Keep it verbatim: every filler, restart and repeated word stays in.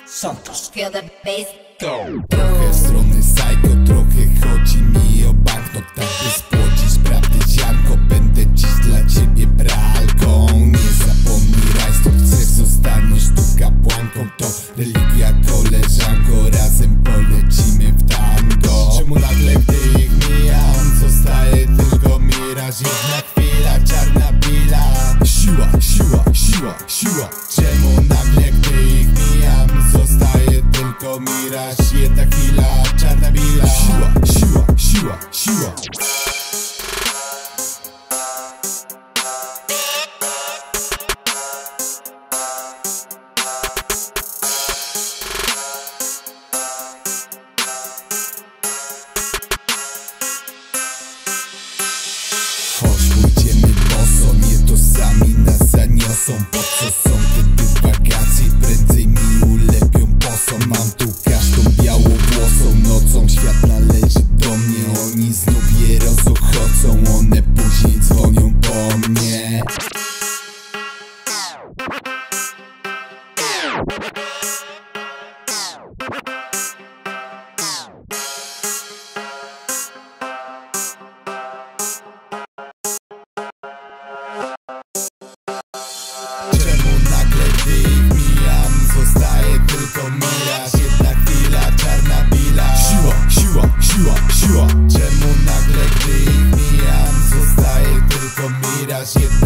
Santos. Feel the bass. Trochę w stronę psycho, trochę chodzi mi o banknot. Tak by spłodzić prawdy ziarnko, będę dziś dla ciebie pralką. Nie zapomnij rajstop, chcesz zostaniesz tu kapłanką. To religia koleżanko, razem polecimy w tango. Czemu nagle gdy ich mijam, zostaje tylko miraż. Jedna chwila, czarna bila. Siła, siła, siła, siła. Czemu nagle gdy ich mijam, zostaje tylko miraż. Jedna chwila, czarna bila. Siła, siła, siła, siła. Chodź, pójdziemy boso, nie to sami nas zaniosą. Po co są te tu wakacje, prędzej mi ulepią posą. Mam tu każdą białowłosą, nocą świat należy do mnie. Oni znów je rozochocą, one później dzwonią po mnie. Czemu nagle gdy ich mijam, zostaje tylko miraż. Jedna chwila, czarna bila. Siła, siła, siła, siła. Czemu nagle gdy ich mijam, zostaje tylko miraż.